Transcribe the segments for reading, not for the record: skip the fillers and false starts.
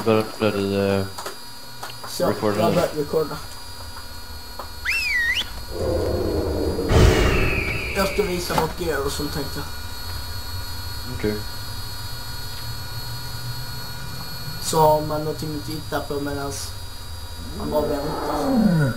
började recorda. Jag började recorda. Jag ska visa vårt gear och så tänkte jag. Okej. Så har man någonting att titta på medan man bara väntar.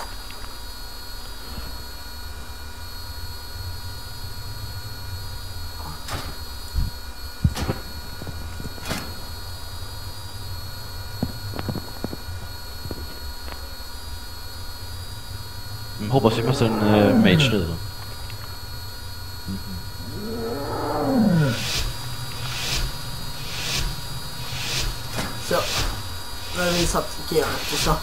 Hoppas vi måste en mage nu då. Så, nu har vi satt gearet och så.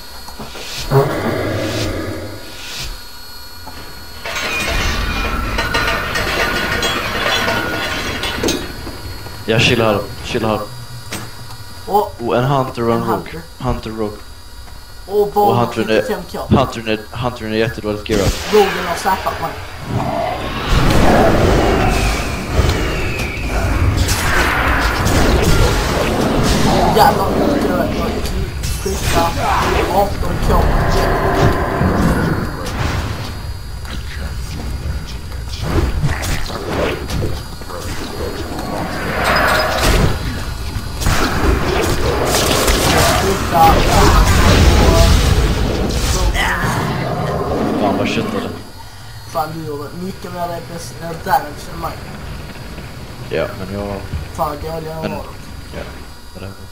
Ja, chilla här. Och en hunter och en rogue. Hunter rogue. Och bara 75k. Huntern är jättedåligt gearad. Rogen har släppat mig. Jävlar, jag skjuta 18k. Fan vad köttade. Fan du gjorde mycket mer damage än mig. Ja, men jag... Fan dåliga området. Ja, det